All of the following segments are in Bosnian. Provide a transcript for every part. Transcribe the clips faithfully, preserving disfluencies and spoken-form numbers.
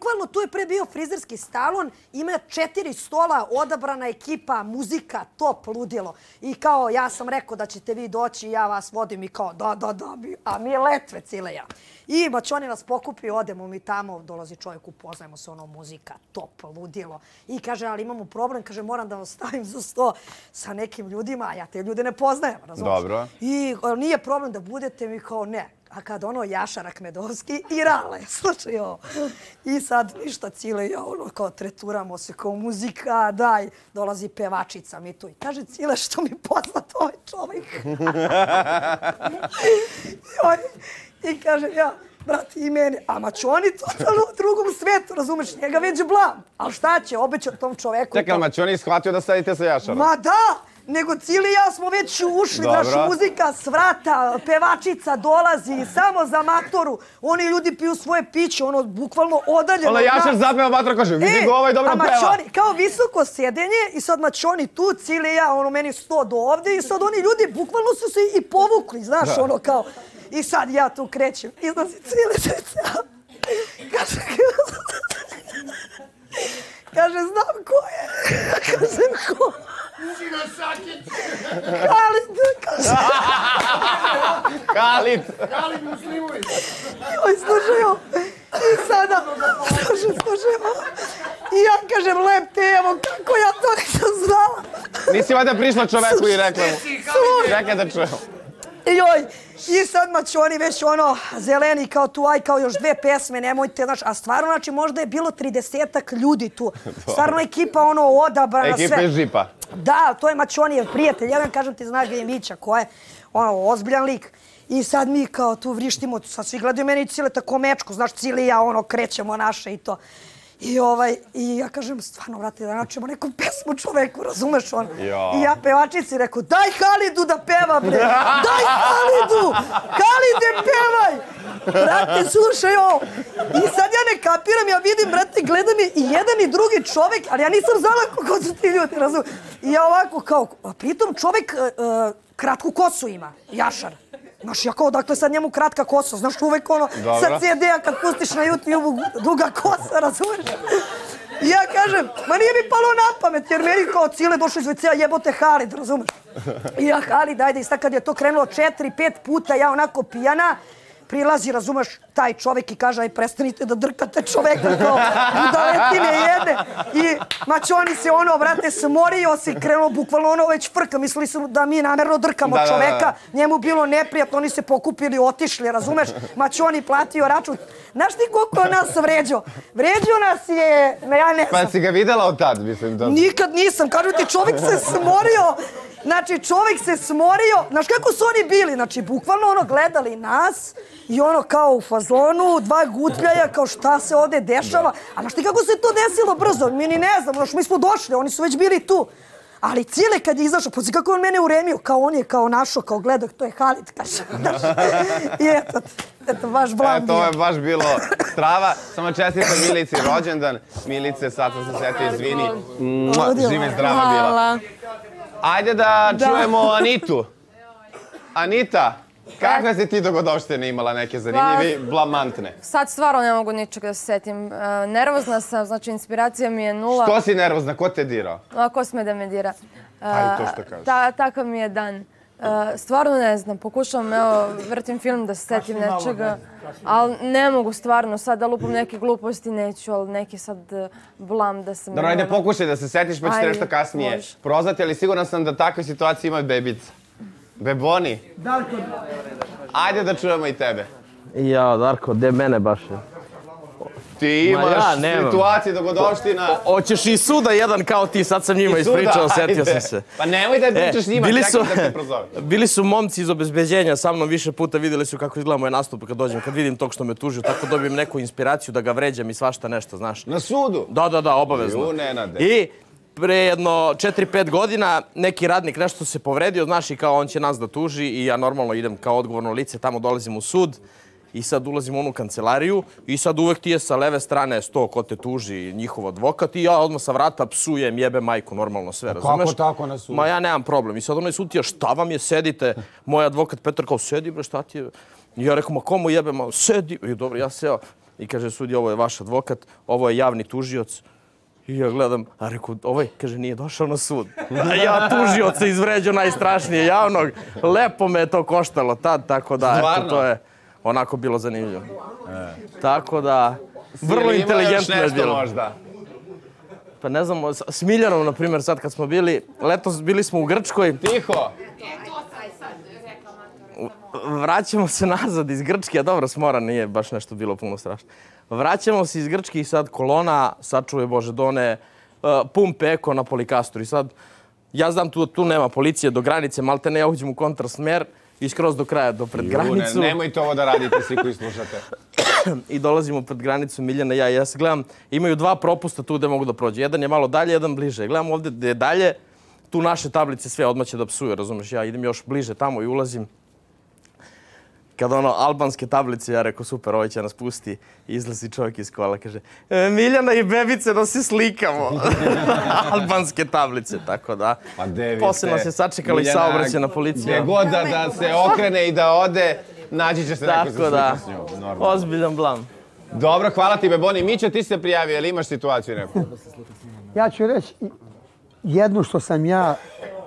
bukvalno tu je pre bio frizerski salon, ima četiri stola, odabrana ekipa, muzika, top, ludilo. I kao, ja sam rekao da ćete vi doći, ja vas vodim i kao, da, da, da, a mi je letve cile ja. I Mačoni nas pokupi, odemo mi tamo, dolazi čovjek, upoznajemo se, ono, muzika, top, ludilo. I kaže, ali imamo problem, kaže, moram da vas stavim za sto sa nekim ljudima, a ja te ljude ne poznajem, razumiješ? Dobro. I nije problem da budete, mi kao, ne. A kad ono Jašar Akmedovski i Rale, slušaj ovo. I sad ništa Cile, ja ono kao treturamo se kao muzika, daj, dolazi pevačica mi tu. I kaže Cile, što mi poznat ovaj čovjek. I kaže, ja, brati, i mene, a Mačoni totalno u drugom svetu, razumeš, njega već blam. Ali šta će, obećao tom čoveku. Čekaj, ali Mačoni je shvatio da stavite sa Jašarom? Ma da! Nego Cili i ja smo već ušli, znaš, muzika svrata, pevačica dolazi, samo za matoru. Oni ljudi piju svoje piće, ono, bukvalno odaljeno. Ono Jašar zapeva matora, kaže, vidi go, ovaj dobro peva. A Mačoni, kao visoko sjedenje i sad Mačoni tu, Cili i ja, ono, meni sto do ovde i sad oni ljudi bukvalno su se i povukli, znaš, ono, kao. I sad ja tu krećem, izlazi Cili srca. Kaže, kaže, znam ko je. Kažem, ko? Užina Sakić! Halid, kaže. Halid! Halid Muslimuj! Joj, slušaj ovo. I sada, slušaj, slušaj ovo. I ja kažem, lep te, evo, kako ja to nisam znala. Nisi valjda prišla čoveku i rekla mu. Čekaj da čujem. Joj, i sad Mačoni već ono, zeleni kao tu, aj kao još dve pesme, nemojte, znaš, a stvarno, znači, možda je bilo tridesetak ljudi tu. Stvarno ekipa, ono, odabrana, sve. Ekipa iz Žipa. Da, to je Mačonijev prijatelj. Jedan, kažem ti, znaš ga je Mića, ko je, ono, ozbiljan lik. I sad mi kao tu vrištimo, sad svi gledaju meni i Cile tako mečku, znaš, Cile i ja, ono, krećemo naše i to. I ovaj, i ja kažem, stvarno, vrati, da naćemo neku pesmu čoveku, razumeš on? I ja pevačici rekao, daj Halidu da peva, bre! Daj Halidu! Halide, pevaj! Brate, slušaj ovo. I sad ja ne kapiram, ja vidim, brate, gleda mi i jedan i drugi čovek, ali ja nisam znala kako su ti ljudi, razumeš? I ja ovako kao, a pritom čovek kratku kosu ima, Jašar. Znaš, ja kao, dakle, sad njemu kratka kosa, znaš, uvek ono, sa ce de a kad pustiš na YouTube-u duga kosa, razumeš? I ja kažem, ma nije mi palo na pamet, jer meni kao Cile došao iz ve ce a jebote Halid, razumeš? I ja, Halid, ajde, i sad kad je to krenulo četiri, pet puta, ja onako pijana, prilazi, razumeš, taj čovjek i kaže, aj prestanite da drkate čoveka, kao budaletine jedne. I Mačoni se ono, vrate, smorio se i krenuo bukvalno ono već frka. Mislili su da mi namerno drkamo čoveka. Njemu bilo neprijatno, oni se pokupili, otišli, razumeš? Mačoni platio račun. Znaš ti koliko je nas vređao? Vređao nas je, ja ne znam. Pa si ga videla od tad, mislim? Nikad nisam, kažu ti, čovjek se smorio. Znači, čovjek se smorio. Znaš kako su oni bili? Znači, bukvalno ono gledali nas i ono kao u fazonu, dva gutljaja, kao šta se ovdje dešava. A znaš ti kako se to desilo brzo? Mi ni ne znam, znaš, mi smo došli, oni su već bili tu. Ali Cile kad je izašao, pozi kako on mene uremio, kao on je kao našo, kao gledao, to je Halid, kaže. I eto, eto, baš blam bio. To je baš bilo strava. Samo čestitam Milici rođendan. Milice, sad sam se setio, izvini. Žive zdrava bila. Ajde da čujemo Anitu. Anita, kakve si ti dogodovštine imala neke zanimljive, blamantne? Sad stvarno ne mogu ničega da se setim. Nervozna sam, znači inspiracija mi je nula. Što si nervozna? Ko te dirao? Ko sme da me dira? Ajde to što kažeš. Takav mi je dan. Stvarno ne znam, pokušavam, evo, vrtim film da se setim nečega, ali ne mogu stvarno sad da lupam neke gluposti, neću, ali neki sad blam da sam... Dobro, ajde pokušaj da se setiš, pa ćete nešto kasnije prozvati, ali siguran sam da takve situacije imaju bebica. Beboni? Darko. Ajde da čujemo i tebe. Ja, Darko, gde mene baš je? Ti imaš situacije dogodovština... Hoćeš i suda jedan kao ti, sad sam njima ispričao, setio sam se. Pa nemoj da pričaš njima, čekaj da te prozove. Bili su momci iz obezbeđenja sa mnom više puta, vidjeli su kako izgleda moj nastup kad dođem, kad vidim tog što me tužio, tako dobijem neku inspiraciju da ga vređam i svašta nešto, znaš. Na sudu? Da, da, da, obavezno. I pre jedno četiri pet godina neki radnik nešto se povredio, znaš, i kao on će nas da tuži i ja normalno idem kao odgovorno lice, tamo dolazim u sud. I sad ulazim u onu kancelariju i sad uvek ti je sa leve strane sto ko te tuži, njihov advokat i ja odmah sa vrata psujem, jebe majku, normalno sve, razumeš? Kako tako na sudu? Ma ja nemam problem. I sad onaj sud ti je, šta vam je, sedite? Moj advokat Petar kao, sedi bre, šta ti je? I ja rekao, ma komu jebe, ma sedi. I dobro, ja seo. i kaže, sudi, ovo je vaš advokat, ovo je javni tužioc. I ja gledam, a reku, ovaj, kaže, nije došao na sud. A ja tužioca izvređao najstrašnije javnog. Lepo me je to koštalo tad, tako da, eto, to je onako bilo zanimljivo. Tako da, vrlo inteligentno je bilo. Možda? Pa ne znam, s Miljanom, na primjer, sad kad smo bili, letos bili smo u Grčkoj. Tiho! Vraćamo se nazad iz Grčke, a dobro, smora nije baš nešto bilo puno strašno. Vraćamo se iz Grčke i sad kolona, sačuje Bože Done, pun peko na Polikastru. I sad, ja znam tu, tu nema policije do granice, malte ne, ja uđem u kontrasmer i skroz do kraja, do pred granicu. Ne, nemojte ovo da radite svi koji slušate. I dolazimo pred granicu Miljana i ja. Ja se gledam, imaju dva propusta tu gde mogu da prođu. Jedan je malo dalje, jedan bliže. Gledam ovdje gde je dalje, tu naše tablice sve odmah će da psuje, razumeš? Ja idem još bliže tamo i ulazim. Kada ono, albanske tablice, ja rekao, super, ovaj će nas pusti. Izlazi čovjek iz kola, kaže, e, Miljana i bebice da se slikamo. Albanske tablice, tako da. Pa de, posle nas je sačekala i saobraćajna policija. Gdje god da, da se okrene i da ode, naći će se neko za da. sliku s njom. Normalno. Ozbiljan blam. Dobro, hvala ti, Beboni. Mića, ti se prijavio, ali imaš situaciju neku? Ja ću reći jednu što sam ja,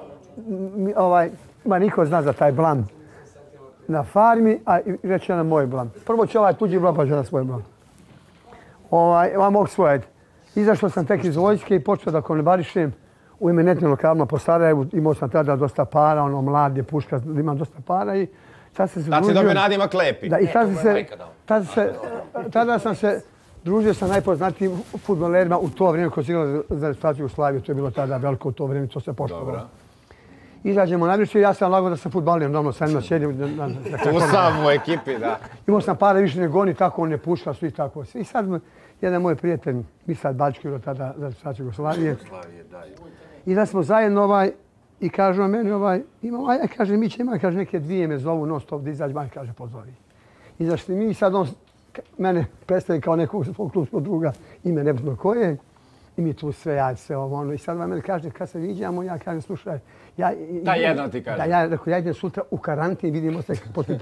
ovaj, ma niko zna za taj blam na farmi, a reći na moj blam. Prvo ću ovaj tuđi blam, pa ću na svoj blam. Ovaj, ovaj mog svoj. Izašao sam tek iz vojske i počeo da konobarišem u eminentnim lokalima po Sarajevu. Imao sam tada dosta para, ono mlad je puška, imam dosta para i sad sam se družio. Tad si dobio nadimak Lepi. Da, i tada, se, tada, se, tada sam se družio sa najpoznatijim fudbalerima u to vrijeme koji se igrao za reprezentaciju Jugoslavije. To je bilo tada veliko u to vrijeme, to se poštovalo. Izađemo na više i ja sam lagao da sam fudbaler, normalno sa njima sjedim. Tu sam u ekipi, da. Imao sam para više nego oni, tako on ne pušta, svi tako. I sad jedan moj prijatelj, Misad Bački, igrao tada za reprezentaciju Jugoslavije. I da smo zajedno ovaj, i kažu na meni ovaj, imam, aj, kaže, mi će ima, kaže, neke dvije me zovu non stop da izađe, maj, kaže, pozovi. Izašli mi i sad on mene predstavi kao nekog svog klubskog druga, ime nebitno koje. I mi tu sve jad, sve ovo ono. I sad vam meni kaže, kad se viđamo, ja kažem, slušaj, ja... Ta jedno ti kaže. Da, ja rekao, ja idem sutra u karantin, vidimo se poslije.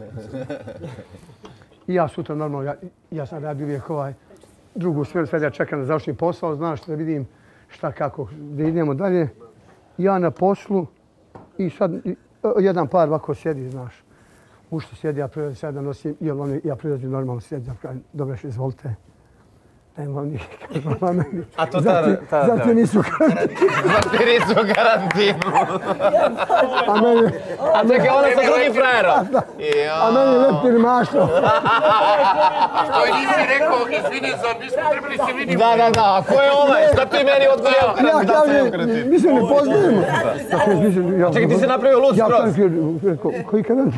I ja sutra, normalno, ja, ja sam radio uvijek ovaj drugu smjeru, sad ja čekam da završim posao, znaš, da vidim šta, kako, da idemo dalje. Ja na poslu i sad jedan par ovako sjedi, znaš. U što sjedi, ja prilazim, sad da nosim, jel oni, ja prilazim normalno sjedi, ja kažem, dobro, izvolite. Nemo nikako na meni. A to tada... Zato nisu karantinu. Zato nisu karantinu. A meni... A čekaj, ona sa drugim frajerom. A meni leptir mašno. Što nisi rekao, izvini, za mi smo trebali se vidimo. Da, da, da. A ko je ovaj? Šta ti meni odgovorio? Ja kažem, mi se ne poznajemo. Čekaj, ti si napravio lud skroz. Ja sam rekao, koji karantin?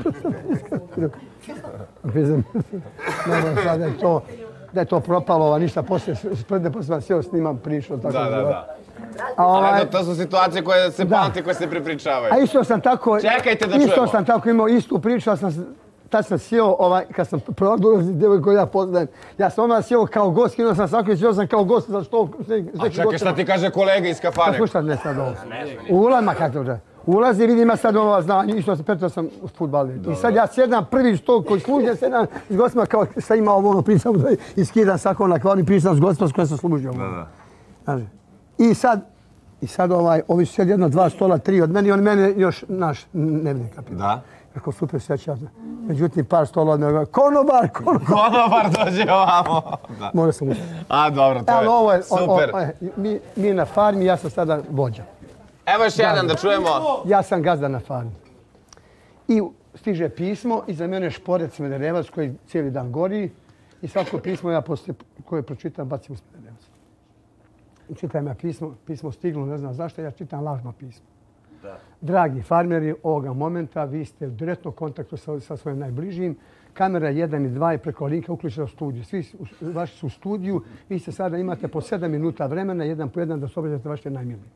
Naravno, sada je to... da je to propalo, a ništa poslije, sprede poslije vam sjeo snimam priču. Da, da, da. Ali to su situacije koje se pamti, koje se prepričavaju. A isto sam tako... Čekajte da čujemo. Isto sam tako imao istu priču, tad sam sjeo, kad sam dolazio djevoj koju ja poznajem, ja sam onda sjeo kao gost, kinuo sam svako i sjeo sam kao gost za što... A čekaj, šta ti kaže kolega iz kafane? Slušaj, ne sad ovo. U ulazima kako to ulazi, vidim ja sad ova znanje, isto sam petio sam u futbalu. I sad ja sjedam prvi što koji služio, sjedam s gostima kao sad ima ovo ono pričam i skidam svako na kvarni pričam s gostima s kojim sam služio. I sad, i sad ovaj, ovi su sjedi jedno, dva stola, tri od meni i on mene još naš ne vidim kapit. Da. Kako super sjećam. Međutim, par stola od mene, konobar, konobar. Konobar dođe ovamo. Mora sam učiti. A, dobro, to je super. Mi, mi na farmi, ja sam sada vođa. Evo još jedan da čujemo. Ja sam gazda na farmi. I stiže pismo i za mene šporec Smederevac koji cijeli dan gori. I svako pismo ja poslije koje pročitam bacim u Smederevac. Čitam ja pismo, pismo stiglo, ne znam zašto, ja čitam lažno pismo. Dragi farmeri, ovoga momenta vi ste u direktnom kontaktu sa, sa svojim najbližim. Kamera jedan i dva je preko linka uključena u studiju. Svi vaši su u studiju. Vi se sada imate po sedam minuta vremena, jedan po jedan da se obraćate vaše najmilije.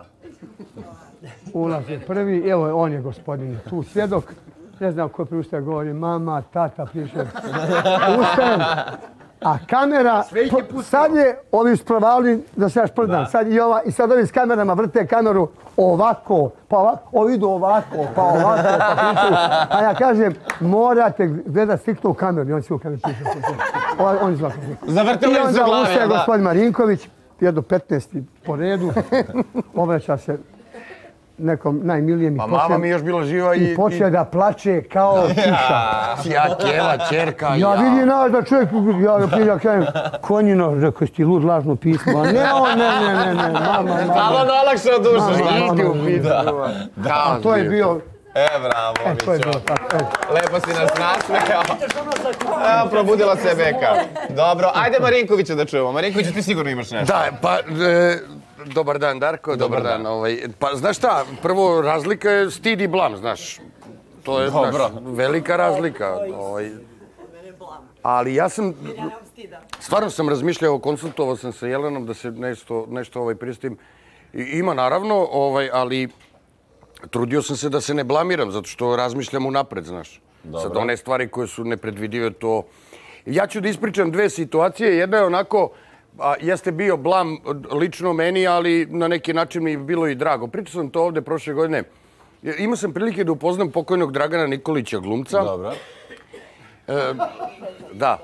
Ulaz je prvi, evo on je gospodin tu svjedok. Ne znam ko prije ustaje govori, mama, tata, piše. Ustajem. A kamera, sad je ovi sprovali da se ja šprdam. Sad i ova, i sad ovi s kamerama vrte kameru ovako, pa ovako, ovi idu ovako, pa ovako, pa pričaju. A ja kažem, morate gledati striktno u kameru. I on se u kameru priča. On izvaka. Zavrtili su glavi, glavi, da. Gospodin Marinković, jedno petnaesti po redu, obraća se nekom najmilijem i pa mama mi još bila živa i... I počne da plače kao kiša. Ja, kjeva, čerka, ja. Ja vidim naš da čovjek, ja ja kažem, konjino, rekao si ti lud lažno pismo, a ne on, ne, ne, ne, ne, mama, mama. Malo da olakša dušu. Idi u pitanju. A to je bio... E, bravo, E, to je bilo Mićo. tako, evo. Lepo si nas nasmejao. Evo, probudila se Beka. Dobro, ajde Marinkovića da čujemo. Marinkovića, ti sigurno imaš nešto. Da, pa... Dobar dan, Darko, dobar dan. Pa, znaš šta, prvo razlika je stid i blam, znaš. To je velika razlika. Ali ja sam... Stvarno sam razmišljao, konsultovao sam sa Jelenom da se nešto pristim. Ima naravno, ali trudio sam se da se ne blamiram, zato što razmišljam unapred, znaš. Sad one stvari koje su nepredvidive, to... Ja ću da ispričam dve situacije. Jedna je onako... Jeste bio blam lično meni, ali na neki način mi je bilo i drago. Pričao sam to ovde prošle godine. Imao sam prilike da upoznam pokojnog Dragana Nikolića, glumca. Dobro. Da.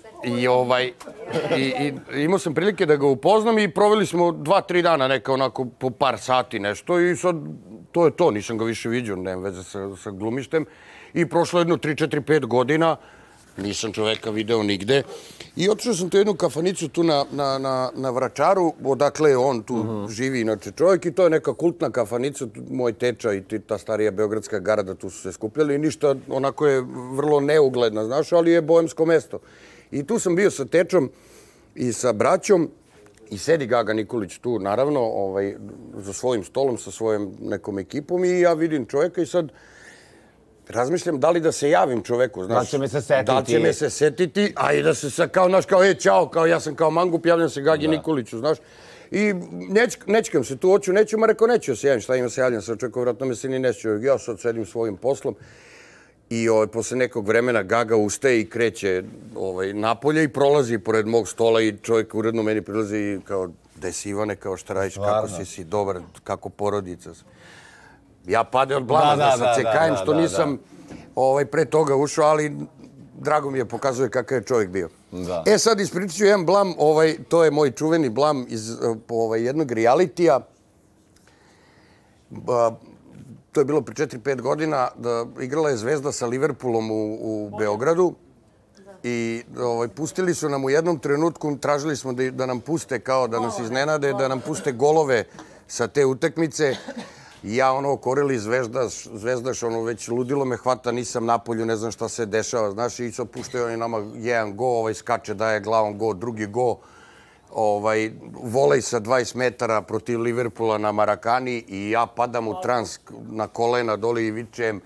I imao sam prilike da ga upoznam i proveli smo dva, tri dana neka onako po par sati nešto i sad to je to. Nisam ga više vidio, nemam veze sa glumištem. I prošlo jedno tri, četiri, pet godina. Nisam čoveka video nigde. I otišao sam tu jednu kafanicu tu na Vračaru, odakle on tu živi inače čovjek i to je neka kultna kafanica, moj teča i ta starija beogradska garda tu su se skupljali i ništa, onako je vrlo neugledna, znaš, ali je boemsko mesto. I tu sam bio sa tečom i sa braćom i sedi Gaga Nikolić tu, naravno, za svojim stolom sa svojom nekom ekipom i ja vidim čovjeka i sad razmišljam da li da se javim čoveku, znaš. Da će me se setiti. Da će me se setiti, a i da se sa kao, znaš, kao, e, čao, kao ja sam kao mangup, javljam se Gagi Nikoliću, znaš. I nećkam se tu, hoću, neću, ma rekao, neću se javim, šta ima se javljam sa čovjekom, vratno me se ni neću. Ja sad sedim svojim poslom i posle nekog vremena Gaga ustaje i kreće napolje i prolazi pored mog stola i čovjek uredno meni prilazi i kao, gde si Ivane, kao šta radiš, kako si si dobar, kako porodica si. Ja pade od blama, znaš, sad se kajem što nisam pre toga ušao, ali drago mi je pokazuje kakav je čovjek bio. E sad ispričat ću jedan blam, to je moj čuveni blam iz jednog realitija. To je bilo pre četiri pet godina, igrala je Zvezda sa Liverpoolom u Beogradu i pustili su nam u jednom trenutku, tražili smo da nam puste, kao da nas iznenade, da nam puste golove sa te utakmice. I ja ono korili zvezdaš, zvezdaš, ono već ludilo me hvata, nisam na polju, ne znam šta se dešava, znaš, i sad puštaju oni nama jedan go, ovaj skače, daje glavom go, drugi go, volej sa dvadeset metara protiv Liverpoola na Marakani i ja padam u trans na kolena doli i vičem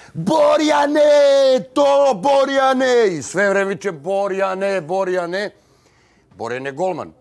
Borjane, to Borjane, i sve vreme vičem Borjane, Borjane, Borjan je golman.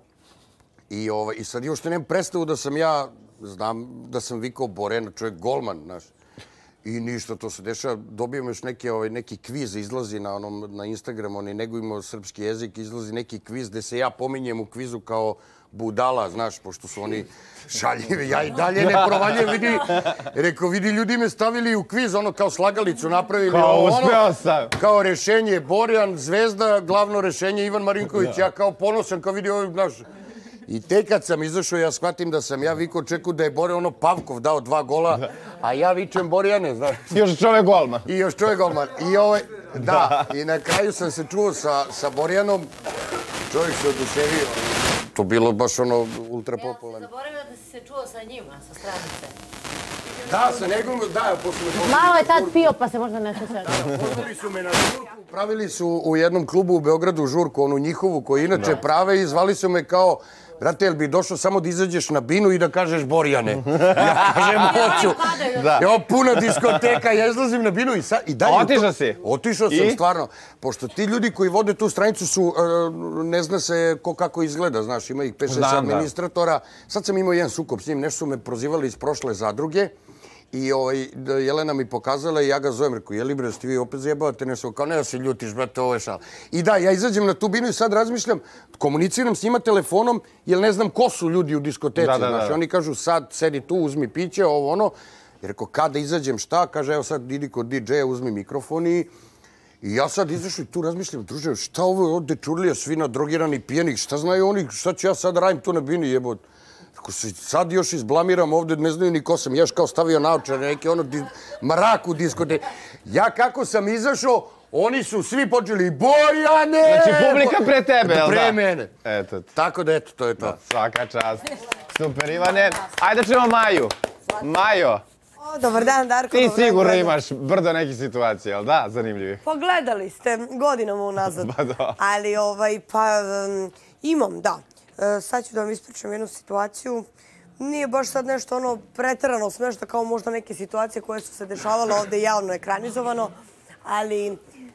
I sad još što nemam predstavu da sam ja, znam da sam vikao Borjana, čovjek golman, znaš. I ništa, to se dešava. Dobijem još neki kviz, izlazi na Instagram, oni negujemo srpski jezik, izlazi neki kviz gde se ja pominjem u kvizu kao budala, znaš, pošto su oni šaljivi. Ja i dalje ne provaljujem, vidi, rekao, vidi, ljudi me stavili u kviz, ono kao slagalicu napravili. Kao uspeo sam. Kao rešenje Borjan, Zvezda, glavno rešenje Ivan Marinković. Ja kao ponosan, kao vidi ovim, znaš. I tek kad sam izašao, ja shvatim da sam ja vikao čeku da je Borjan, ono Pavkov dao dva gola, a ja vičem Borjane, znaš. Još čovjek golman. I još čovjek golman. I ovaj, da, i na kraju sam se čuo sa Borjanom, čovjek se oduševio. To bilo baš ono ultra popularno. Zaboravio da si se čuo sa njima, sa stranice. Da, sa nekom, da, posle... Malo je tad pio, pa se možda nešto sve... Pozvali su me na žurku, pravili su u jednom klubu u Beogradu žurku, onu njihovu koju inače prave i zvali su me kao brate, jel bi došao samo da izađeš na binu i da kažeš Borjane? Ja kažem, hoću. Evo, puna diskoteka, ja izlazim na binu i dalje... Otišao si? Otišao sam, stvarno. Pošto ti ljudi koji vode tu stranicu su, ne zna se ko kako izgleda, znaš, ima ih pet šest administratora. Sad sam imao jedan sukob s njim, nešto su me prozivali iz prošle zadruge I Jelena mi pokazala i ja ga zovem, rekao, jeli bre, ste vi opet zajebavate nešto, kao ne da se ljutiš, brate, ovo je šal. I da, ja izađem na tu binu i sad razmišljam, komuniciram s njima telefonom, jer ne znam ko su ljudi u diskoteci, znaš, oni kažu sad sedi tu, uzmi piće, ovo ono. I rekao, kada izađem šta, kaže, evo sad idi kod di džeja, uzmi mikrofon i I ja sad izašao i tu razmišljam, druže, šta ovo je ovde čurlija, svi nadrogirani, pijenih, šta znaju oni, šta ću ja sad radim tu na bini, jebot. Ako se sad još izblamiram ovde, ne znaju ni ko sam, ja još kao stavio naočare, neki ono mrak u diskote. Ja kako sam izašao, oni su svi počeli, Bojane! Znači, publika pre tebe, jel da? Pre mene. Eto. Tako da, eto, to je to. Svaka čast. Super, Ivane. Ajde da čujemo Maju. Majo. Dobar dan, Darko. Ti sigurno imaš brdo nekih situacija, jel da? Zanimljivih. Pa gledali ste godinama unazad. Pa da. Ali, ovaj, pa imam, da. Sad ću da vam ispričam jednu situaciju. Nije baš sad nešto ono preterano smešno kao možda neke situacije koje su se dešavale ovde javno ekranizovano. Ali,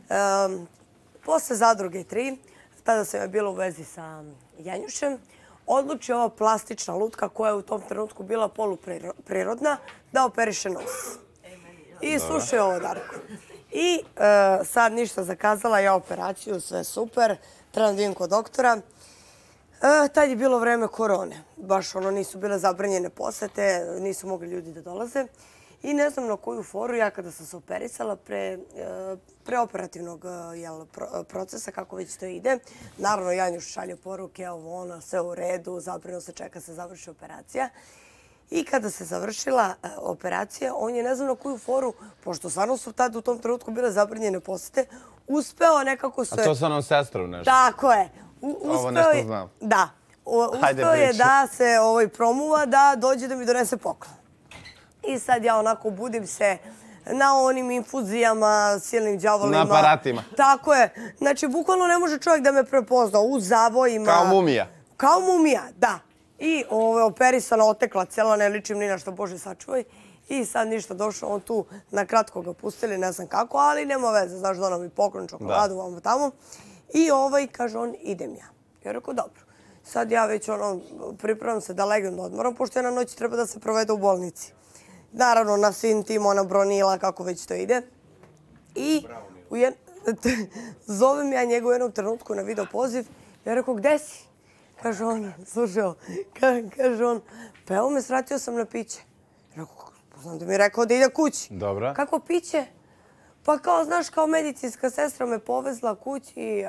posle Zadruge tri, tada sam je bila u vezi sa Janjušem, odluči ova plastična lutka koja je u tom trenutku bila poluprirodna da operiše nos. I slušaj ovo, Darko. I sad ništa, zakazala ja operaciju, sve super, trebam da idem kod doktora. Tad je bilo vreme korone. Baš ono nisu bile zabranjene posete, nisu mogli ljudi da dolaze. I ne znam na koju foru, ja kada sam se operisala preoperativnog procesa, kako već to ide, naravno Janjuš šalje poruke, ovo ono, sve u redu, zapravo se čeka se završi operacija. I kada se završila operacija, on je ne znam na koju foru, pošto stvarno su tad u tom trenutku bile zabranjene posete, uspeo nekako se... A to sa onom sestrom nešto? Tako je. Ovo nešto znam. Da. Uspeo je da se promuva, da dođe da mi donese poklon. I sad ja onako budim se na onim infuzijama, silnim đavolima. Na aparatima. Tako je. Znači, bukvalno ne može čovjek da me prepozna u zavojima. Kao mumija. Kao mumija, da. I operisana, otekla cijela, ne ličim ni na što, Bože sačuvaj. I sad ništa, došao on tu, na kratko ga pustili, ne znam kako, ali nema veze, znaš, donao mi poklon, čokoladu, vamo tamo. I ovaj, kaže on, idem ja. Ja rekao, dobro. Sad ja već ono, pripravam se da legem da odmoram, pošto jedna noć treba da se provede u bolnici. Naravno, na svim tim, ona bronila, kako već to ide. I zovem ja njegu u jednom trenutku na video poziv. Ja rekao, gde si? Kaže on, slušaj, kaže on, pa evo me, sratio sam na piće. Ja rekao, znam da mi je rekao da ide kući. Dobro. Kako piće? Pa kao, znaš, kao medicinska sestra me povezla kući.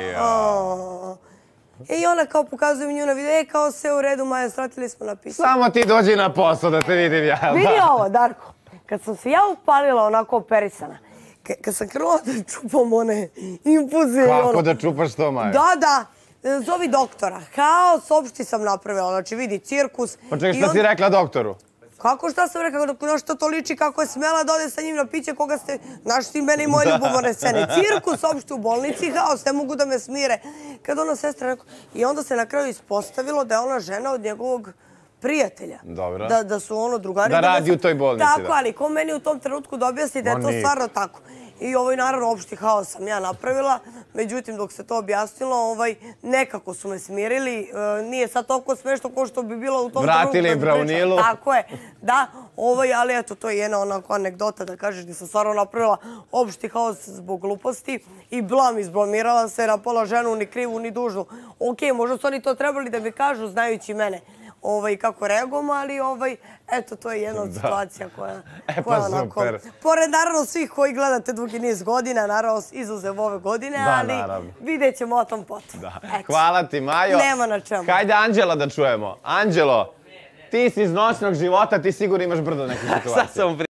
I ona kao pokazuje mi nju na video, e, kao sve u redu, Maja, sratili smo na piće. Samo ti dođi na posao da te vidim ja. Vidi ovo, Darko, kad sam se ja upalila onako operisana, kad sam krenula da čupam one infuzije... Kako da čupaš to, Maja? Da, da. Zovi doktora. Haos opšti sam napravila. Znači, vidi, cirkus. Pa čekaj, šta si rekla doktoru? Kako šta sam rekla? Na što to liči, kako je smela da ode sa njim na piće, koga ste... Znaš ti mene i moje ljubomorne scene. Cirkus opšti u bolnici, haos, ne mogu da me smire. Kad ona sestra rekla... I onda se na kraju ispostavilo da je ona žena od njegovog prijatelja. Dobro. Da su ono drugari... Da radi u toj bolnici, da. Tako, ali ko meni u tom trenutku da objasni da je to stvarno tako. I ovaj, naravno, opšti haos sam ja napravila. Međutim, dok se to objasnilo, nekako su me smirili. Nije sad toliko smešno kao što bi bilo u tom trenutku. Vratili Braunilu. Tako je, da. Ali eto, to je jedna onako anegdota da kažeš gdje sam stvarno napravila opšti haos zbog gluposti. I blam, izblamirala se, napala ženu, ni krivu, ni dužnu. Okej, možda su oni to trebali da mi kažu, znajući mene kako reagujem, ali eto, to je jedna od situacija koja onako... Pored naravno svih koji gledate dugi niz godina, naravno izuzev ove godine, ali vidjet ćemo o tom potom. Hvala ti, Majo. Nema na čemu. Hajde Anđela da čujemo. Anđelo, ti si iz noćnog života, ti sigurno imaš brdo nekih situacija. Sad sam